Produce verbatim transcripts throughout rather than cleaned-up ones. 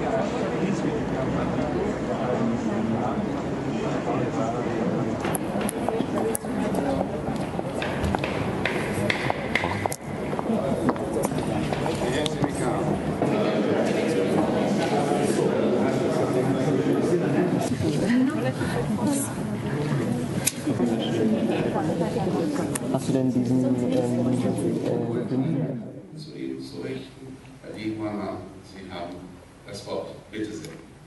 Hast du denn diesen ähm, äh, zu Ihnen zurück. Herr Diekmann, Sie haben das Wort. Bitte sehr.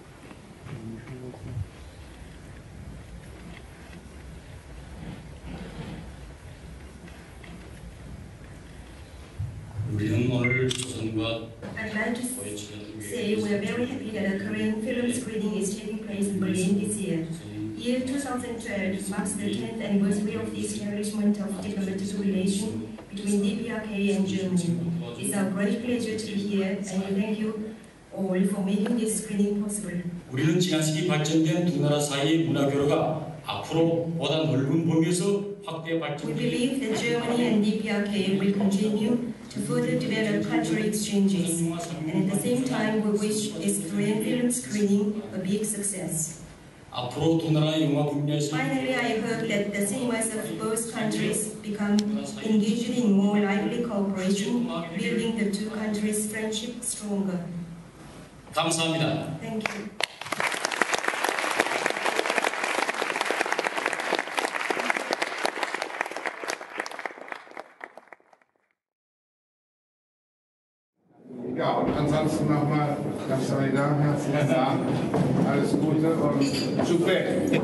I'd like to say we are very happy that a Korean film screening is taking place in Berlin this year. Year two thousand twelve marks the tenth anniversary of the establishment of diplomatic relations between D P R K and Germany. It's our great pleasure to be here, and we thank you all for making this screening possible. 우리는 지난 시기 발전된 두 나라 사이의 문화 교류가 앞으로 보다 넓은 범위에서 확대 We 발전되기. believe that Germany and D P R K will continue to further develop cultural exchanges, and at the same time, we wish this Korean film screening a big success. 앞으로 두 나라의 영화 분야에서 Finally, I hope that the cinemas of both countries become engaged in more lively cooperation, building the two countries' friendship stronger. 감사합니다. Thank you. Ja, und ansonsten nochmal ganz solidar, herzlichen Dank, alles Gute und super.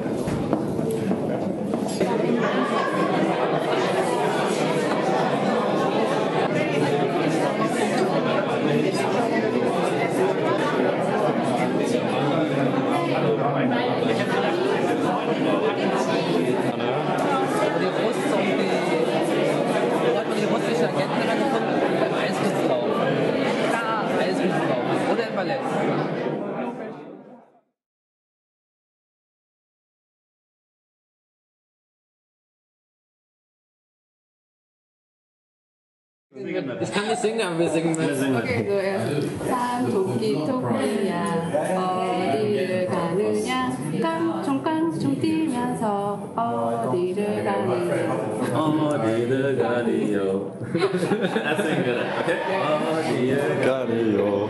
Ich kann nicht singen, aber wir singen mit. Okay, so erst. 산토끼 토끼야 어디를 가느냐 깡총깡총 뛰면서 어디를 가느냐 어디를 가리요. That's it, good. Okay. 어디를 가리요.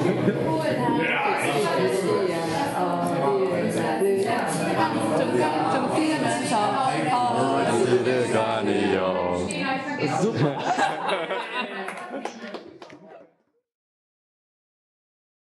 어디를 가느냐 깡총깡총 뛰면서 어디를 가리요. super.